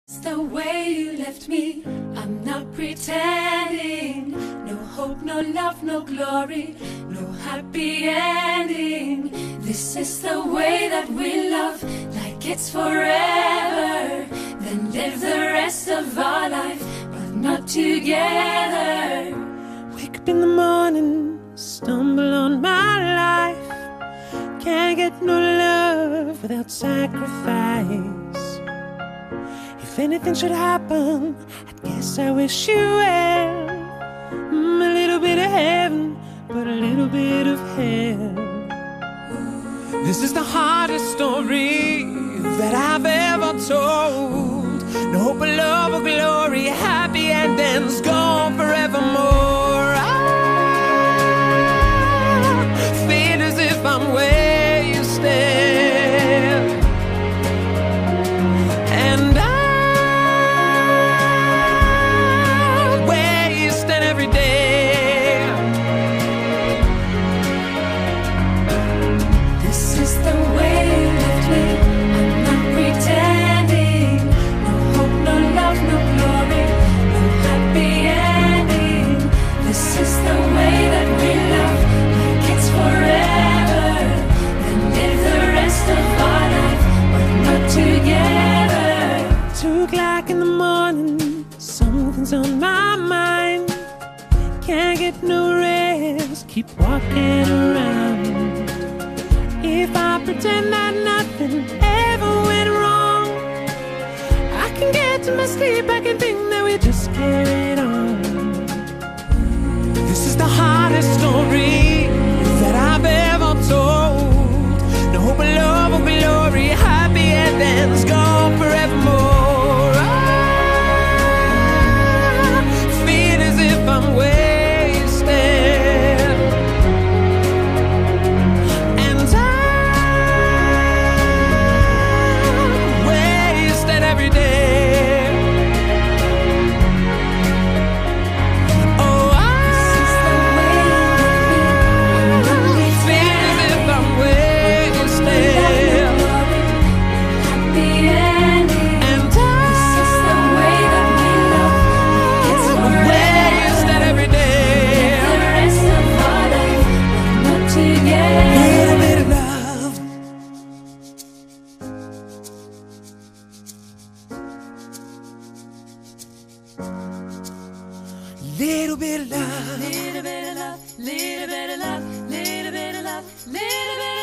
It's the way you left me, I'm not pretending. No hope, no love, no glory, no happy ending. This is the way that we love, like it's forever. Then live the rest of our life, but not together. Wake up in the morning, stumble on my life. Can't get no love without sacrifice. If anything should happen, I guess I wish you well. A little bit of heaven, but a little bit of hell. This is the hardest story that I've ever told. No hope of love or glory, happy endings gone forevermore. I feel as if I'm where you stand, and I'm where you stand every day. This is the way you left me, I'm not pretending. No hope, no love, no glory, no happy ending. This is the way that we love, like it's forever. Then live the rest of our life, but not together. 2 o'clock in the morning, something's on my mind. Can't get no rest, keep walking around. If I pretend that nothing ever went wrong, I can get to my sleep, I can think that we just carried on. This is the hardest story that I've ever told. No hope of love or glory, happy endings gone forevermore. I feel as if I'm where you stand, and I'm where you stand every day. Oh, I feel as if I'm where you stand, Happy ending. and This is the way that we love, it's I'm where you forever. stand every day. The rest of our life, but not together. Little bit of love, little bit of love. Little bit of love, little bit of love, little bit of love, little bit of